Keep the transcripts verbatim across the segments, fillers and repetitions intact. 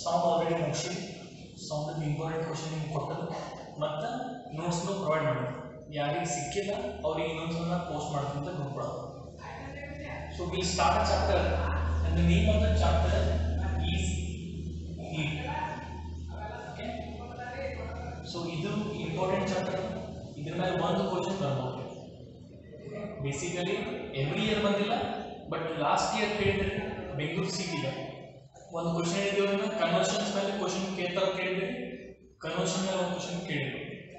Sound already ಮುಗಿಸಿ sound important question ನಿಮ್ಗೆ ಕೊಟ್ಟದ್ದು ಮತ್ತು ನೋಟ್ಸ್ನು ಪ್ರೊವೈಡ್ ಮಾಡಿ ಯಾರಿಗೆ ಸಿಕ್ಕಿಲ್ಲ ಅವ್ರಿಗೆ ಇನ್ನೊಂದ್ಸಲ ಪೋಸ್ಟ್ ಮಾಡ್ತೀನಿ ಅಂತ ಗ್ರೂಪ್ ಒಳಗೆ. So will start a chapter and the name of the chapter is heat. Okay, so ಇದು ಇಂಪಾರ್ಟೆಂಟ್ ಚಾಪ್ಟರ್. ಇದ್ರ ಮೇಲೆ ಒಂದು ಕ್ವಶನ್ ಬರ್ಬೋದು. ಬೇಸಿಕಲಿ ಎವ್ರಿ ಇಯರ್ ಬಂದಿಲ್ಲ, ಬಟ್ ಲಾಸ್ಟ್ ಇಯರ್ ಕೇಳಿದ್ರೆ ಬೆಂಗಳೂರು ಸಿಟಿಗೆ ಒಂದು ಕ್ವಶನ್ ಹೇಳಿದ್ವಿ. ಕನ್ವರ್ಷನ್ಸ್ ಮೇಲೆ ಕ್ವಶನ್ ಕೇಳ್ತಾ ಕೇಳಿದ್ರಿ, ಕನ್ವರ್ಷನ್ ಮೇಲೆ ಒಂದು ಕ್ವಶನ್ ಕೇಳಿದ್ವಿ.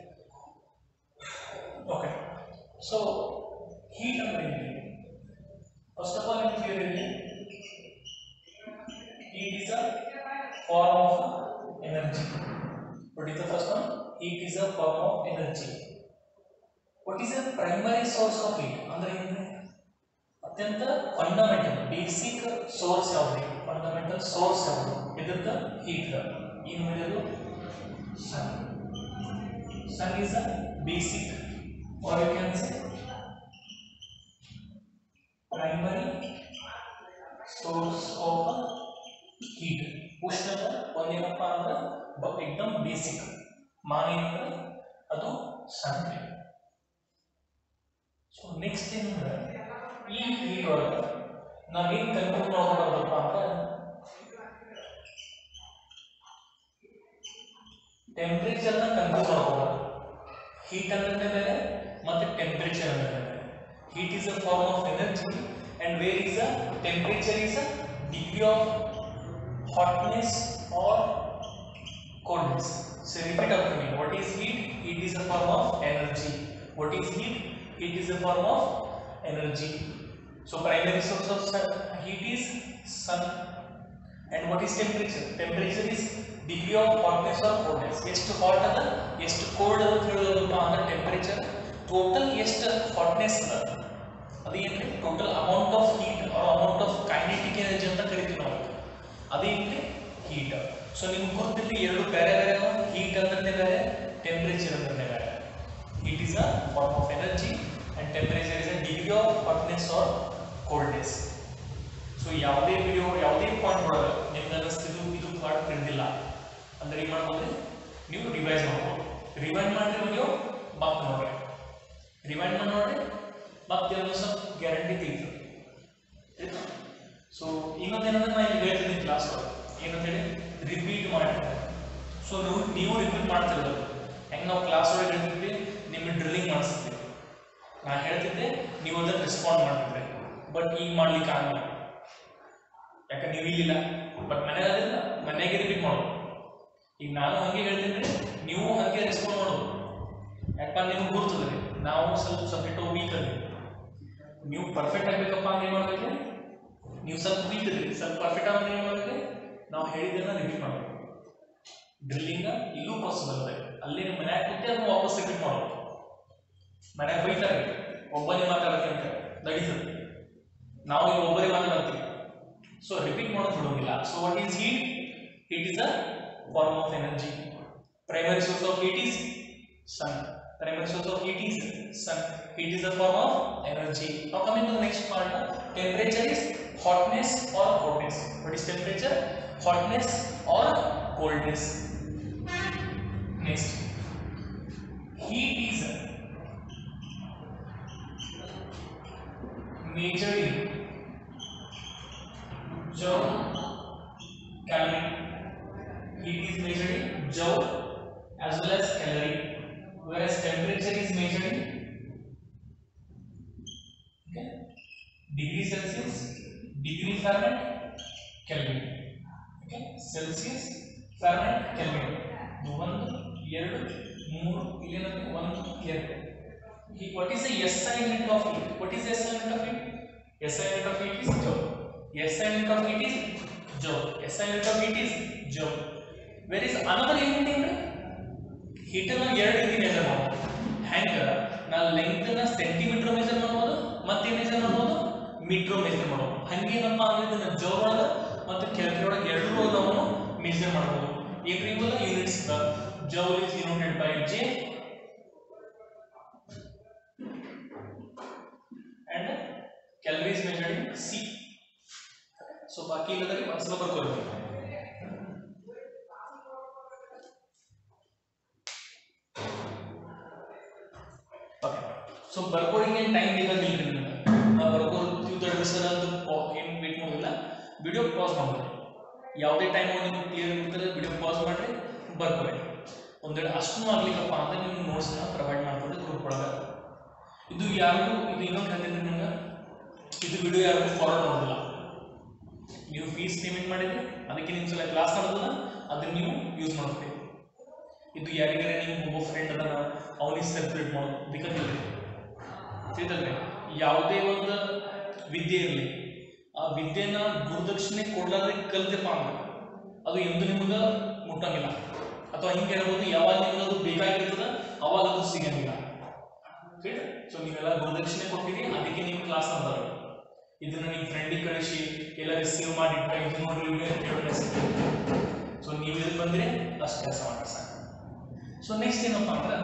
ಓಕೆ, ಸೊ ಹೀಟ್ ಅಂದ್ರೆ ಏನು? ಫಸ್ಟ್ ಆಫ್ ಆಲ್ ನಿಮ್ಗೆ ಕೇಳಿದ್ರಿ, heat is a form of energy. What is the first one? Heat is a form of energy. What is a primary source of heat ಅಂದ್ರೆ ಏನು? ಅತ್ಯಂತ fundamental basic source ಯಾವುದು? Fundamental source ಯಾವುದು ಇದಕ್ಕೆ? Heat. ಏನು ಹೇಳಿದ್ರು? Sun. Sun is a basic or you can say primary source of heat. ಉಷ್ಣದ ಒಂದೇನಪ್ಪ ಅಂದ್ರೆ ಎಕ್ದಮ್ ಬೇಸಿಕ್ ಮಾನಿ ಅಂದ್ರೆ ಅದು ಸನ್. ಸೊ ನೆಕ್ಸ್ಟ್ ಏನಂದ್ರೆ ಈ ಹೀಟ್ ಒಳಗೆ ನಾವೇನು ಕನ್ಫ್ಯೂಸ್ ಮಾಡ್ಕೊಳ್ಬೇಕಪ್ಪ ಅಂದ್ರೆ ಟೆಂಪರೇಚರ್ನ ಕನ್ಫ್ಯೂಸ್ ಮಾಡ್ಕೋಬಾರ್ದು. ಹೀಟ್ ಅಂದ್ರೆ ಬೇರೆ ಮತ್ತೆ ಟೆಂಪರೇಚರ್ ಅಂದ್ರೆ ಬೇರೆ. Heat is a form of energy and where is a temperature is a degree of hotness or coldness. So repeat after me. What is heat? Heat is a form of energy. What is heat? Heat is a form of energy. So primary source of sun, heat is sun. And what is temperature? Temperature is degree of hotness or coldness. ಎಷ್ಟು hot ಅದ ಎಷ್ಟು cold ಅದ ತಿಳಿಯೋದಪ್ಪ ಅಂದ್ರೆ temperature. Total ಎಷ್ಟು hotness ಅದ ಅದೇನ್ರಿ total amount of heat or amount of kinetic energy ಅಂತ ಕರಿತೀವಿ ನಾವು. ಅದೇನ್ರಿ ಹೀಟ್. ಸೊ ನಿಮ್ಗೆ ಗೊತ್ತಿರಲಿ ಎರಡು ಬೇರೆ ಬೇರೆ. ಹೀಟ್ ಅಂದ್ರೆ ಬೇರೆ, ಟೆಂಪರೇಚರ್ ಅಂದ್ರೆ ಬೇರೆ. Heat is a form of energy and temperature is a degree of hotness or coldness. So ಯಾವುದೇ ವಿಡಿಯೋ ಯಾವುದೇ ಪಾಯಿಂಟ್ ಒಳಗೆ ನಿಮ್ಗೆ ಅನ್ನಿಸ್ತಿದ್ದು ಇದು ಪಾರ್ಟ್ ತಿಳಿದಿಲ್ಲ ಅಂದ್ರೆ ಏನು ಮಾಡ್ಬೋದು? ನೀವು ರಿವೈಸ್ ಮಾಡ್ಬೋದು. ರಿವೈಂಡ್ ಮಾಡಿದ್ರೆ ವಿಡಿಯೋ ಮತ್ತೆ ನೋಡ್ರಿ, ರಿವೈಂಡ್ ಮಾಡಿ ನೋಡ್ರಿ ಮತ್ತೆ ಒಂದು ಸ್ವಲ್ಪ ಗ್ಯಾರಂಟಿ ತೆಗಿತೀವಿ. ಸೊ ಇನ್ನೊಂದೇನಂದ್ರೆ ನಾನು ಇಲ್ಲಿ ಹೇಳ್ತಿದ್ದೀನಿ ಕ್ಲಾಸ್ ಒಳಗೆ ಏನಂತ ಹೇಳಿ ರಿಪೀಟ್ ಮಾಡ್ತಾರೆ. ಸೊ ನೀವು ನೀವು ರಿಪೀಟ್ ಮಾಡ್ತಿರೋದು ಹೆಂಗೆ ನಾವು ಕ್ಲಾಸ್ ಒಳಗೆ ಹೇಳ್ತಿದ್ವಿ, ನಿಮಗೆ ಡ್ರಿಲ್ಲಿಂಗ್ ಮಾಡಿಸ್ತಿದ್ವಿ. ನಾನು ಹೇಳ್ತಿದ್ದೆ, ನೀವು ಅದನ್ನು ರೆಸ್ಪಾಂಡ್ ಮಾಡ್ತಿದ್ದೆ. ಬಟ್ ಈಗ ಮಾಡ್ಲಿಕ್ಕೆ ಆಗಲ್ಲ, ಯಾಕಂದ್ರೆ ನೀವು ಇಲ್ಲಿಲ್ಲ. ಬಟ್ ಮನೆಗೆ ಅದಿಲ್ಲ, ಮನೆಗೆ ರಿಪೀಟ್ ಮಾಡೋದು. ಈಗ ನಾನು ಹಂಗೆ ಹೇಳ್ತಿದ್ರೆ ನೀವು ಹಂಗೆ ರೆಸ್ಪಾಂಡ್ ಮಾಡೋದು. ಯಾಕಂದ್ರೆ ನಿಮ್ಗೆ ಗುರ್ತದ್ರಿ ನಾವು ಸ್ವಲ್ಪ ಸಬ್ಜೆಕ್ಟ್ ವೀಕ್ ಅದ್ರಿ. ನೀವು ಪರ್ಫೆಕ್ಟ್ ಆಗಬೇಕಪ್ಪ ಅಂದ್ರೆ ಏನು ಮಾಡಬೇಕು? ನೀವು ಸ್ವಲ್ಪ ವೀಕ್ ಇದ್ರಿ, ಸ್ವಲ್ಪ ಪರ್ಫೆಕ್ಟ್ ಆಗಿ ಏನು ಮಾಡಬೇಕು? ನಾವು ಹೇಳಿದ್ದನ್ನ ರಿಪೀಟ್ ಮಾಡಬೇಕು. ಡ್ರಿಲ್ಲಿಂಗ್ ಇಲ್ಲೂ ಪಾಸಿಬಲ್ ಅದೇ. ಅಲ್ಲಿ ನಿಮ್ಮ ಮನ್ಯಾಗ ಕೂತೆ ಅದನ್ನು ವಾಪಸ್ ರಿಪೀಟ್ ಮಾಡಬೇಕು. ಮನ್ಯಾಗ ಬೈತಾರೆ, ಒಬ್ಬನೇ ಮಾತಾಡ್ತೀನಿ ಅಂತ ನಡೀತದೆ. ನಾವು ಈಗ ಒಬ್ಬರೇ ಮಾತಾಡ್ತೀವಿ. ಸೊ ರಿಪೀಟ್ ಮಾಡೋದು ಬಿಡೋದಿಲ್ಲ. So what is heat? Heat is a form of energy. Primary source of heat is sun. Primary source of heat is sun. Heat is a form of energy. Now coming to the next part, temperature is hotness or coldness. What is temperature? Hotness or coldness. Next, heat is measured in joule calorie. Heat is measured in joule as well as calorie. Whereas temperature is measured in okay, degree Celsius, degree Fahrenheit, Kelvin. Okay, Celsius, Fahrenheit, Kelvin. One, ಎರಡು, ಮೂರು, ಇಲ್ಲಿ ನಮಗೆ ಒಂದು, ಎರಡು. What is the S I unit of heat? What is the S I unit of heat? S I unit of heat is joule. S I unit of heat is joule. S I unit of heat is joule. Where is another unit in it? Heat ಅನ್ನು ಎರಡು ರೀತಿ measure ಮಾಡಬಹುದು. ಹ್ಯಾಂಗ ನಾವು length ನ centimetre measure ಮಾಡಬಹುದು, ಮತ್ತೆ measure ಮಾಡಬಹುದು ಮೀಟರ್ ಮೆಜರ್ ಮಾಡಬಹುದು. ಹಂಗೇನಪ್ಪ ಅಂದ್ರೆ ಇದನ್ನ ಜೌಲ್ ಒಳಗ ಮತ್ತು ಕೆಲ್ವಿನ್ ಒಳಗ ಎರಡೂ ನಾವು ಮೆಜರ್ ಮಾಡಬಹುದು. ಇವುಗಳ units joule is denoted by J and Kelvin is measured in C. So ಬಾಕಿ ಇಲ್ಲದ್ರೆ ಒಂದ್ಸಲ ಬರ್ಕೊಳ್ಳಿ. ಬರ್ಕೋಡಿಂಗ್ ಏನು ಟೈಮ್ ಬೇಕಾಗಿಲ್ಲ ನಿಮಗೆ, ನಾವು ಬರ್ಕೋದು ಕ್ಯೂ ತರ್ಟಿ ಸರ್ ಅಂತ ಏನು ವೇಟ್ ಮಾಡೋದಿಲ್ಲ, ವಿಡಿಯೋ ಪಾಸ್ ಮಾಡ್ಬೋದು. ಯಾವುದೇ ಟೈಮ್ ನಿಮಗೆ ಕ್ಲಿಯರ್ ಇರ್ತದೆ ವಿಡಿಯೋ ಪಾಸ್ ಮಾಡಿರಿ ಬರ್ಕೊಳ್ಳಿ. ಒಂದೆರಡು ಅಷ್ಟು ಆಗ್ಲಿಕ್ಕಪ್ಪ ಅಂದ್ರೆ ನೀವು ನೋಟ್ಸ್ನ ಪ್ರೊವೈಡ್ ಮಾಡ್ಕೊಳ್ಳಿ ಗ್ರೂಪ್ ಒಳಗೆ. ಇದು ಯಾರಿಗೂ ಇದು ಇನ್ನೊಂದು ಹೇಳ್ತೀನಿ ನಿಮ್ಗೆ, ಇದು ವಿಡಿಯೋ ಯಾರಿಗೂ ಫಾರ್ವರ್ಡ್ ಮಾಡೋದಿಲ್ಲ. ನೀವು ಫೀಸ್ ಪೇಮೆಂಟ್ ಮಾಡಿದ್ರೆ ಅದಕ್ಕೆ ನಿಮ್ಮ ಸಲ ಕ್ಲಾಸ್ ಮಾಡೋದಿಲ್ಲ, ಅದನ್ನ ನೀವು ಯೂಸ್ ಮಾಡ್ತೀವಿ. ಇದು ಯಾರಿಗಾರೆ ನೀವು ಒಬ್ಬ ಫ್ರೆಂಡ್ ಅದನ್ನ ಅವನಿಗೆ ಸೆಲೆಬ್ರೇಟ್ ಮಾಡೋದು ಬೇಕಾಗಿಲ್ಲ. ತಿಳಿತಲ್ರಿ, ಯಾವುದೇ ಒಂದು ವಿದ್ಯೆ ಇರಲಿ, ಆ ವಿದ್ಯೆನ ಗುರುದಕ್ಷಿಣೆ ಕೊಡ್ಲಾರ್ದೆ ಕಲ್ತಪ್ಪ ಅಂದ್ರೆ ಅದು ಎಂದು ನಿಮ್ಗೆ ಮುಟ್ಟಂಗಿಲ್ಲ. ಅಥವಾ ಹಿಂಗೆ ಹೇಳ್ಬೋದು, ಯಾವಾಗ ನಿಮ್ಗೆ ಅದು ಬೇಕಾಗಿರ್ತದ ಅವಾಗ ಅದು ಸಿಗಂಗಿಲ್ಲ. ಸೊ ನೀವೆಲ್ಲ ಗುರುದಕ್ಷಿಣೆ ಕೊಟ್ಟಿರಿ, ಅದಕ್ಕೆ ನಿಮ್ಮ ಕ್ಲಾಸ್ ಅಂದಾರ. ಇದನ್ನ ನಿಮ್ಮ ಫ್ರೆಂಡಿಗೆ ಕಳಿಸಿ ಎಲ್ಲ ರಿಸೀವ್ ಮಾಡಿ ಇದು ನೋಡ್ರಿ ವಿಡಿಯೋ. ಸೊ ನೀವು ಇಲ್ಲಿ ಬಂದ್ರೆ ಅಷ್ಟು ಕೆಲಸ ಮಾಡಿ ಸಾಕು. ಸೊ ನೆಕ್ಸ್ಟ್ ಏನಪ್ಪ ಅಂದ್ರೆ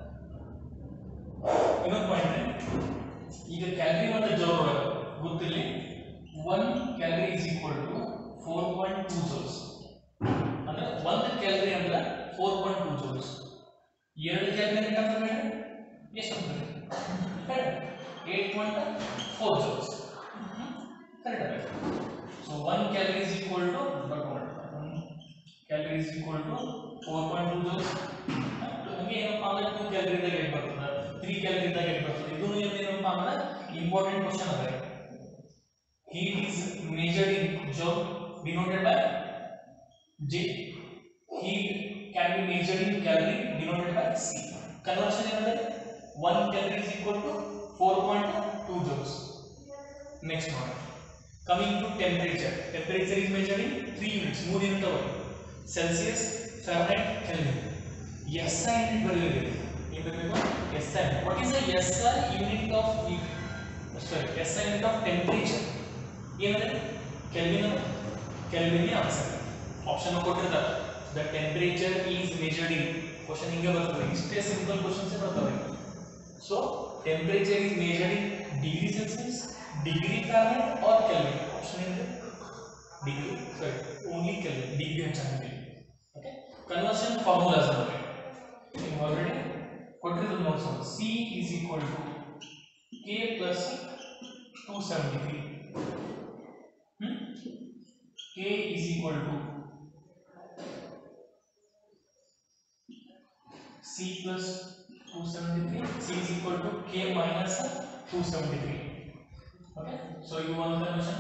ಇನ್ನೊಂದು ಪಾಯಿಂಟ್, ಈಗ ಕ್ಯಾಲರಿ ಮತ್ತು ಜೌಲ್ ಒಳಗೆ ಗೊತ್ತಿರಲಿ, one calorie is equal to four point two joules. ಅಂದ್ರೆ ಒಂದು ಕ್ಯಾಲರಿ ಅಂದ್ರೆ ಫೋರ್ ಪಾಯಿಂಟ್ ಟೂ ಜೌಲ್ಸ್. ಎರಡು ಕ್ಯಾಲರಿ ಅಂತಂದ್ರೆ ಎಷ್ಟು ಆಗ್ತದೆ? Eight point four joules. Correct. So one calorie is equal to calorie is equal to four point two joules. ಹಂಗೆ ಏನಪ್ಪ ಅಂದ್ರೆ ಟೂ ಕ್ಯಾಲರಿ ಇದ್ದಾಗ ಏನು ಬರ್ತದೆ, ತ್ರೀ ಕ್ಯಾಲರಿ ಇದ್ದಾಗ ಏನು ಬರ್ತದೆ. ಇದು ಏನಪ್ಪ ಅಂದ್ರೆ ಇಂಪಾರ್ಟೆಂಟ್ ಕ್ವಶನ್ ಅದ. Heat is measured in joule denoted by J. Heat can be measured in calorie denoted by C. Conversion ಏನಂದ್ರೆ one calorie is equal to four point two joules. Next one. Coming to temperature. Temperature is measured in three units. ಮೂರು unit ಅವ: Celsius, Fahrenheit, Kelvin. S I unit ಬರೆಯಬೇಕು. ಏನು ಬರೆಯಬೇಕು? S I. What is the S I unit of heat? Sorry, S I unit of temperature. ಏನಂದ್ರೆ Kelvin. Kelvin answer option ಕೊಟ್ಟಿರ್ತಾರೆ. The temperature is measured in. Question ಹಿಂಗೆ ಬರ್ತದೆ, ಇಷ್ಟೇ simple questions ಬರ್ತವೆ. So temperature is measured in degree Celsius, degree Fahrenheit or Kelvin. Option ಏನಿದೆ? Degree. Sorry, only Kelvin. Degree ಹೆಚ್ಚಾಗಿದೆ. Okay, conversion formulas ಅದಾವೆ ನೀವು already ಕೊಟ್ಟಿರೋದು notes. C is equal to K plus two seventy three. K is equal to C plus two seventy-three. C is equal to K minus two seventy-three. Okay, so you want the conversion.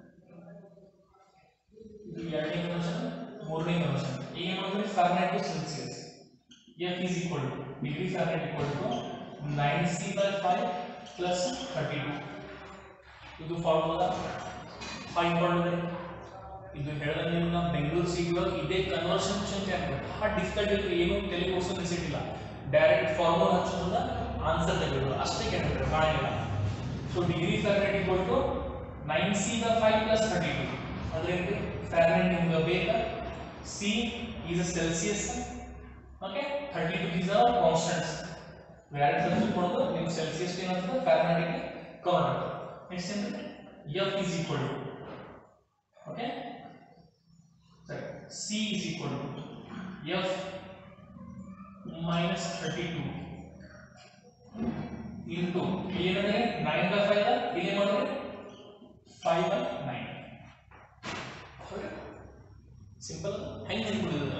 The ಎರಡನೇ conversion, ಮೂರನೇ conversion. ಈಗ ಏನಂದ್ರೆ Fahrenheit to Celsius. F is equal to degree Fahrenheit equal to nine C by five plus thirty-two. ಇದು formula five ಮಾಡಿದ್ರೆ ಇದು ಹೇಳಿದ್ರೆ ನಿಮ್ಗೆ Bengaluru city ಒಳಗೆ ಇದೇ ಕನ್ವರ್ಷನ್ ಕ್ವಶನ್ ಆಗ್ತದೆ. ಹಾರ್ಡ್ ಡಿಫಿಕಲ್ಟ್ ಇದ್ರೆ ಏನು ತಲೆ ಓಡಿಸೋದು ನೆಸಿಟಿಲ್ಲ, ಡೈರೆಕ್ಟ್ ಫಾರ್ಮುಲಾ ಹಚ್ಚೋದ್ರಿಂದ ಆನ್ಸರ್ ತೆಗೆದು ಅಷ್ಟೇ ಕೇಳ್ತಾರೆ, ಕಾಣಿಲ್ಲ. So degree Fahrenheit equal to nine C by five plus thirty two. ಅಂದ್ರೆ ಫ್ಯಾರನ್ಹೈಟ್ ನಿಮ್ಗೆ ಬೇಕಾ? C is a Celsius, okay, thirty two is a constants. Direct substitute ಮಾಡೋದು ನಿಮ್ಗೆ ಸೆಲ್ಸಿಯಸ್ ಏನಾಗ್ತದೆ, ಫ್ಯಾರನ್ಹೈಟ್ಗೆ ಕವರ್ ಆಗ್ತದೆ. ನೆಕ್ಸ್ಟ್ ಏನಂದ್ರೆ F is equal to, okay, sorry, C is equal to F minus thirty-two into ಏನಂದ್ರೆ nine by five ಇಲ್ಲಿ ಮಾಡಿದ್ರೆ five by nine. Simple. ಹೆಂಗೆ ನೆನಪಿಡೋದು?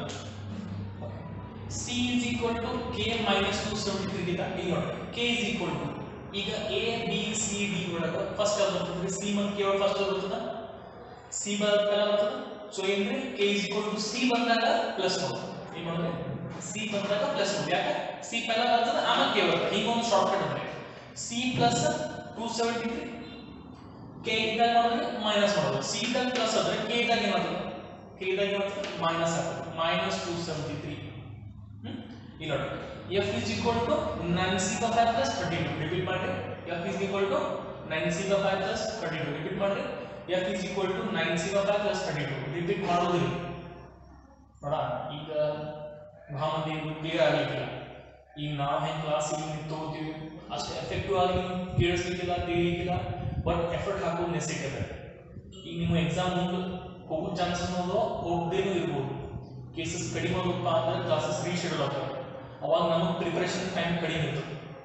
C is equal to K minus two seventy-three ಗಿಂತ ಇಲ್ಲಿ ನೋಡಿ K is equal to ಈಗ A B C D ಒಳಗೆ first ಯಾವ್ದು ಬರ್ತದೆ? ಸಿ ಮತ್ತು ಕೆ ಒಳಗೆ ಫಸ್ಟ್ ಬರ್ತದ? ಸಿ ಬರ್ತಲ್ಲ ಬರ್ತದ. ಸೊ ಏನಂದ್ರೆ K is equal to C ಬಂದಾಗ ಪ್ಲಸ್ ಒಂದು. ಏನು ಮಾಡಿದ್ರೆ ಸಿ ಬಂದಾಗ ಪ್ಲಸ್ ಒಂದು. ಯಾಕೆ? ಸಿ ಪೆಲ್ಲ ಬರ್ತದ ಆಮೇಲೆ ಕೆ ಬರ್ತದೆ. ಈಗ ಒಂದು ಶಾರ್ಟ್ ಕಟ್ ಅಂದ್ರೆ C plus two seventy three, K ಇದ್ದಾಗ ಮಾಡಿದ್ರೆ ಮೈನಸ್ ಮಾಡೋದು. ಸಿ ಇದ್ದಾಗ ಪ್ಲಸ್ ಆದ್ರೆ ಕೆ ಇದ್ದಾಗ ಏನಾಗ್ತದೆ? ಕೆ ಇದ್ದಾಗ ಏನಾಗ್ತದೆ? ಮೈನಸ್ ಆಗ್ತದೆ. Minus two seventy three. Hmm ಇಲ್ಲಿ ನೋಡಿ F is equal to nine C by five plus thirty-two. Repeat ಮಾಡ್ರಿ. F is equal to nine C by five plus thirty-two. Repeat ಮಾಡ್ರಿ. F is equal to nine C by five plus thirty-two. Repeat ಮಾಡೋದಿಲ್ಲ. ನೋಡ ಈಗ ಬಹಳ ಮಂದಿ clear ಆಗಲಿಕ್ಕಿಲ್ಲ. ಈಗ ನಾವು ಹೆಂಗೆ ಕ್ಲಾಸ್ ಈಗ ತಗೋತೀವಿ ಅಷ್ಟು ಎಫೆಕ್ಟಿವ್ ಆಗಿ ಕೇಳಿಸ್ಲಿಕ್ಕಿಲ್ಲ, ತಿಳಿಲಿಕ್ಕಿಲ್ಲ, ಬಟ್ ಎಫರ್ಟ್ ಹಾಕೋದು ನೆಸಿಟಿ ಅದ. ಈಗ ನಿಮ್ಮ ಎಕ್ಸಾಮ್ ಮುಂದೆ ಹೋಗೋ ಚಾನ್ಸಸ್ ಅನ್ನೋದು ಹೋಗದೇನೂ ಇರ್ಬೋದು. ಕೇಸಸ್ ಕಡಿಮೆ ಹೋಗಪ್ಪ ಅಂದ್ರೆ ಕ್ಲಾಸಸ್ ರೀಶೆಡ್ಯೂಲ್ ಆಗ್ತವೆ. ಅವಾಗ ನಮಗೆ ಪ್ರಿಪರೇಷನ್ ಟೈಮ್ ಕಡಿಮೆ ಇರ್ತದೆ.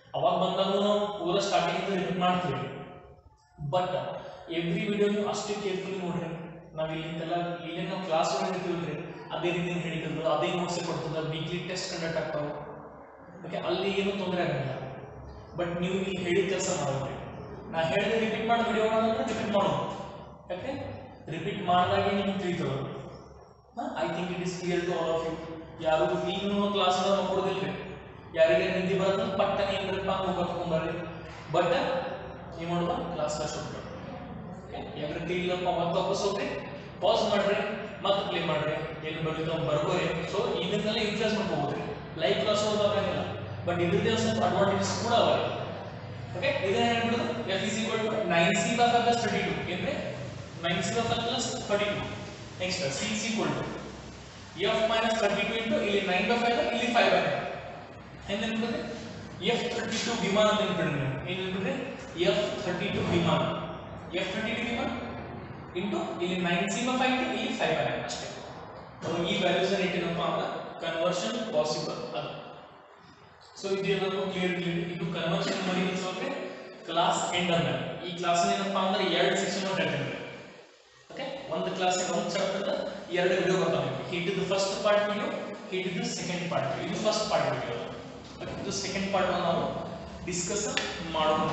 ಅವಾಗ ಬಂದಾಗ ನಾವು ಪೂರ ಸ್ಟಾರ್ಟಿಂಗ್ ರಿಪೀಟ್ ಮಾಡ್ತೀವಿ. ಬಟ್ ಎವ್ರಿ ವಿಡಿಯೋ ನೀವು ಅಷ್ಟೇ ಕೇರ್ಫುಲಿ ನೋಡ್ರಿ. ನಾವು ಇಲ್ಲಿಂದೆಲ್ಲ ಇಲ್ಲೇ ನಾವು ಕ್ಲಾಸ್ ಒಳಗೆ ಇರ್ತೀವಲ್ರಿ, ಅದೇ ರೀತಿ ಹೇಳಿದ್ರು ಅದೇ ನೋಟ್ಸ್ ಕೊಡ್ತದ, ವೀಕ್ಲಿ ಟೆಸ್ಟ್ ಕಂಡಕ್ಟ್ ಆಗ್ತಾವೆ. ಓಕೆ, ಅಲ್ಲಿ ಏನು ತೊಂದರೆ ಆಗಲ್ಲ. ಬಟ್ ನೀವು ಇಲ್ಲಿ ಹೇಳಿದ ಕೆಲಸ ಮಾಡೋದ್ರಿ. ನಾ ಹೇಳಿದ್ರೆ ರಿಪೀಟ್ ಮಾಡಿ ವಿಡಿಯೋ ಮಾಡೋದಂದ್ರೆ ರಿಪೀಟ್ ಮಾಡೋದು. ಯಾಕೆ ರಿಪೀಟ್ ಮಾಡಿದಾಗೆ ನಿಮ್ಗೆ ತಿಳಿತದ. I think it is clear to all of you. ಯಾರು ಈಗಲೂ ಕ್ಲಾಸ್ ಒಳಗೆ ನೋಡೋದಿಲ್ರಿ. ಯಾರಿಗೆ ನಿದ್ದೆ ಬರೋದು ಪಟ್ಟನೆ ಏನ್ರಪ್ಪ ಮುಖ ತಗೊಂಡ್ಬರ್ರಿ. ಬಟ್ ನೀವು ಮಾಡುವ ಕ್ಲಾಸ್ ಕ್ಲಾಸ್ ಹೋಗ್ರಿ. ಎವ್ರಿ ಇಲ್ಲಪ್ಪ ಮತ್ತೆ ವಾಪಸ್ ಹೋಗ್ರಿ, ಪಾಸ್ ಮಾಡ್ರಿ, ಮತ್ತೆ ಪ್ಲೇ ಮಾಡ್ರಿ, ಏನು ಬರೀತಾವ ಬರ್ಬೋರಿ. ಸೊ ಇದನ್ನೆಲ್ಲ ಯೂಟಿಲೈಸ್ ಮಾಡ್ಕೋಬೋದ್ರಿ. ಲೈವ್ ಕ್ಲಾಸ್ ಹೋಗೋದಾಗಂಗಿಲ್ಲ, ಬಟ್ ಇದ್ರದ್ದೇ ಸ್ವಲ್ಪ ಅಡ್ವಾಂಟೇಜಸ್ ಕೂಡ ಅವ. ಓಕೆ, ಇದನ್ನ ಹೇಳ್ಬಿಡೋದು F is equal to nine C by five plus thirty two. ಏನ್ರಿ nine C by five plus thirty two. Next C is equal to F minus thirty two into ಇಲ್ಲಿ nine by five ಇಲ್ಲಿ five by nine. ಹೆಂಗೆ ನೆನ್ಬಿಡ್ರಿ F thirty two ವಿಮಾನ ಅಂತ ನೆನ್ಬಿಡ್ರಿ. ನೀವು ಏನು ನೆನ್ಬಿಡ್ರಿ ಎಫ್ ಥರ್ಟಿ ಟು ವಿಮಾನ, ಎಫ್ ಥರ್ಟಿ ಟು ವಿಮಾನ ಇಂಟು ಇಲ್ಲಿ ನೈನ್ ಸಿ ಬೈ ಫೈವ್ ಇಲ್ಲಿ ಫೈವ್ ಬೈ ನೈನ್ ಅಷ್ಟೇ. ಈ ವ್ಯಾಲ್ಯೂಸ್ ಏನಪ್ಪ ಅಂದ್ರೆ ಕನ್ವರ್ಷನ್ ಪಾಸಿಬಲ್ ಅದು. ಸೊ ಇದೇನಪ್ಪ ಕ್ಲಿಯರ್ ಕ್ಲಿಯರ್ ಇದು ಕನ್ವರ್ಷನ್ ಮಾಡಿ ನಿಲ್ಸೋಕೆ ಕ್ಲಾಸ್ ಎಂಡ್ ಅಂದ್ರೆ ಈ ಕ್ಲಾಸ್ ಏನಪ್ಪ ಅಂದ್ರೆ ಎರಡು ಸೆಕ್ಷನ್ ಹೇಳ್ತೀನಿ. ಓಕೆ, ಒಂದು ಕ್ಲಾಸ್ ಒಂದು ಚಾಪ್ಟರ್ ಎರಡು ವಿಡಿಯೋ ಬರ್ತಾವೆ. ಇದು ಫಸ್ಟ್ ಪಾರ್ಟ್ ವಿಡಿಯೋ, ಇದು ಸೆಕೆಂಡ್ ಪಾರ್ಟ್. ಇದು ಫಸ್ಟ್ ಪಾರ್ಟ್ ವಿಡಿಯೋ, ಇದು ಸೆಕೆಂಡ್ ಪಾರ್ಟ್ ನಾವು ಡಿಸ್ಕಸ್ ಮಾಡೋಣ.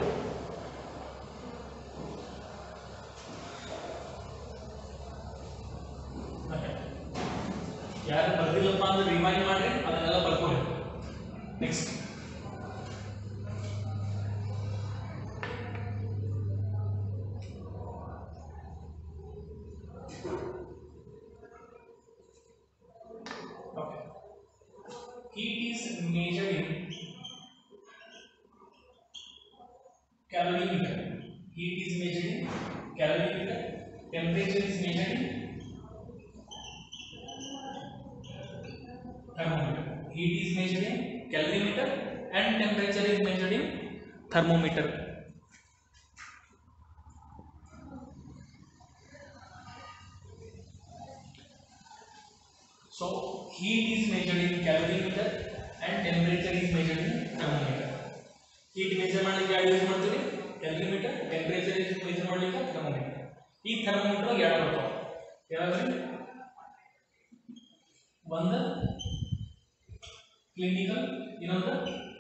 ಯಾರು ಬರ್ದಿಲ್ಲಪ್ಪ ಅಂದ್ರೆ ರಿಮೈಂಡ್ ಮಾಡ್ರಿ, ಅದನ್ನೆಲ್ಲ ಬರ್ಕೊಳ್ಳಿ. Next okay, heat is measured in calorimeter. Heat is measured in calorimeter. Temperature is measured in thermometer. Heat is measured in calorimeter and temperature is measured in thermometer. So heat is measured in calorimeter and temperature is measured in thermometer. Heat measure ಮಾಡಲಿಕ್ಕೆ ಯಾವುದು use ಮಾಡ್ತೀವಿ? calorimeter. Temperature is measure ಮಾಡಲಿಕ್ಕೆ thermometer. ಈ thermometer ಎರಡು ಬರ್ತಾವೆ. ಯಾವ್ದು? ಒಂದು clinical, ಇನ್ನೊಂದು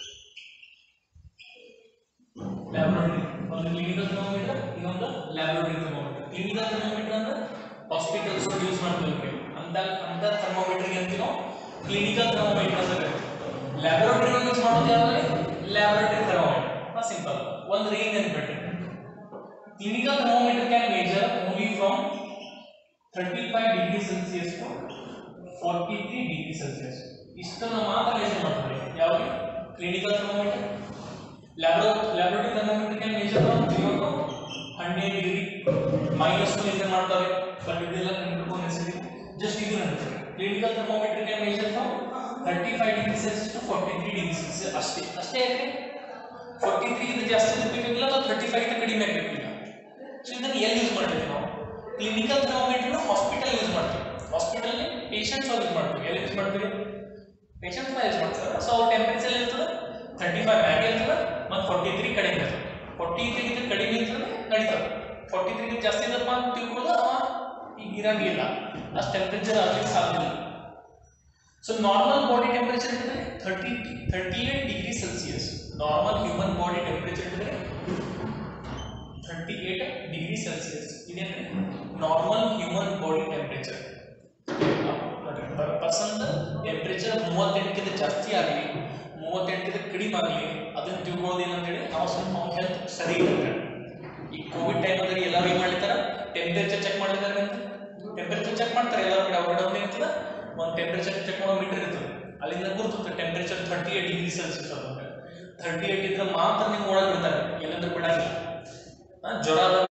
ಲ್ಯಾಬೊರೇಟರಿ. ಒಂದು ಕ್ಲಿನಿಕಲ್ ಥರ್ಮೋಮೀಟರ್, ಇನ್ನೊಂದು ಲ್ಯಾಬೊರೇಟರಿ ಥರ್ಮೋಮೀಟರ್. ಕ್ಲಿನಿಕಲ್ ಥರ್ಮೋಮೀಟರ್ ಅಂದ್ರೆ ಹಾಸ್ಪಿಟಲ್ಸ್ ಯೂಸ್ ಮಾಡ್ತೀವಿ. ಅಂತ ಅಂತ ಥರ್ಮೋಮೀಟರ್ ಅಂತೀವಿ ನಾವು ಕ್ಲಿನಿಕಲ್ ಥರ್ಮೋಮೀಟರ್ ಅಂತ ಕರೀತೀವಿ. ಲ್ಯಾಬೊರೇಟರಿ ಯೂಸ್ ಮಾಡೋದು ಯಾವ್ದು? Laboratory thermometer. ಸಿಂಪಲ್ ಒಂದು ರೇಂಜ್ ಅನ್ಬಿಟ್ರಿ. Clinical thermometer can measure only from thirty-five degree Celsius to forty-three degree Celsius. ಇಷ್ಟನ್ನು ಮಾತ್ರ ಮೆಜರ್ ಮಾಡ್ತಾರೆ. ಯಾವುದು? Clinical thermometer. Laboratory thermometer can measure from zero to one hundred degree minus measure ಮಾಡ್ತಾರೆ. But ಇದೆಲ್ಲ ನೆನಪಿಟ್ಕೊಂಡು necessity just ಇದು ನೆನಪಿಟ್ರೆ. Clinical thermometer can measure from thirty-five degree Celsius to forty-three degree Celsius ಅಷ್ಟೇ. ಅಷ್ಟೇ ಯಾಕೆ forty-three ಇದು ಜಾಸ್ತಿ ಬೇಕಾಗಿಲ್ಲ ಅಥವಾ thirty-five ಇದು ಕಡಿಮೆ ಆಗಬೇಕಿಲ್ಲ. ಸೊ ಇದನ್ನು ಎಲ್ಲಿ ಯೂಸ್ ಮಾಡ್ತೀವಿ ನಾವು? ಕ್ಲಿನಿಕಲ್ ಥರ್ಮೋಮೀಟರ್ ಹಾಸ್ಪಿಟಲ್ ಯೂಸ್ ಮಾಡ್ತೀವಿ. ಹಾಸ್ಪಿಟಲ್ ಪೇಷಂಟ್ಸ್ ಯೂಸ್ ಮಾಡ್ತೀವಿ. ಎಲ್ಲಿ ಯೂಸ್ ಮಾಡ್ತೀವಿ? ಪೇಷಂಟ್ಸ್ ಯೂಸ್ ಮಾಡ್ತಾರೆ. ಸೊ ಅವ್ರ ಟೆಂಪರೇಚರ್ ಇರ್ತದೆ thirty-five ಮ್ಯಾಗೆ ಇರ್ತದೆ ಮತ್ತು forty-three ಕಡಿಮೆ ಇರ್ತದೆ. forty-three ಇದು ಕಡಿಮೆ ಇರ್ತದೆ ನಡೀತದೆ. forty-three ಇದು ಜಾಸ್ತಿ ಇದ್ದಪ್ಪ ಅಂತ ತಿಳ್ಕೊಳ್ಳೋದು ಅವ ಈಗ ಇರಂಗಿಲ್ಲ, ಅಷ್ಟು ಟೆಂಪರೇಚರ್ ಆಗಲಿಕ್ಕೆ ಸಾಧ್ಯ ಇಲ್ಲ. ಸೊ ನಾರ್ಮಲ್ ಬಾಡಿ ಟೆಂಪರೇಚರ್ ಇರ್ತದೆ thirty thirty-eight degree Celsius. Normal human body temperature ಇರ್ತದೆ thirty-eight ಡಿಗ್ರಿ ಸೆಲ್ಸಿಯಸ್. ಇದೇನ್ರಿ normal human body temperature. Person temperature ಮೂವತ್ತೆಂಟಕ್ಕಿಂತ ಜಾಸ್ತಿ ಆಗಲಿ ಮೂವತ್ತೆಂಟಕ್ಕಿಂತ ಕಡಿಮೆ ಆಗಲಿ ಅದನ್ನು ತಿಳ್ಕೊಳ್ಳೋದು ಏನಂತೇಳಿ ನಾವು ಸ್ವಲ್ಪ ಅವ್ನ ಹೆಲ್ತ್ ಸರಿ ಇರುತ್ತೆ. ಈ ಕೋವಿಡ್ ಟೈಮ್ ಅಂದ್ರೆ ಎಲ್ಲರೂ ಏನು ಮಾಡ್ತಾರೆ? ಟೆಂಪರೇಚರ್ ಚೆಕ್ ಮಾಡ್ಲಿದ್ದಾರೆ ಅಂತ ಟೆಂಪರೇಚರ್ ಚೆಕ್ ಮಾಡ್ತಾರೆ ಎಲ್ಲರೂ ಕಡೆ. ಅವ್ರ ಕಡೆ ಇರ್ತದೆ ಒಂದು ಟೆಂಪರೇಚರ್ ಚೆಕ್ ಮಾಡೋ ಮೀಟರ್ ಇರ್ತದೆ, ಅಲ್ಲಿಂದ ಗುರುತುತ್ತೆ temperature thirty eight degree Celsius ಅಂತ. ಥರ್ಟಿ ಏಟ್ ಇದ್ರೆ ಮಾತ್ರ ನೀವು ಒಳಗೆ ಬಿಡ್ತಾರೆ, ಎಲ್ಲಂದ್ರೆ ಬಿಡಂಗಿಲ್ಲ. ಜ್ವರ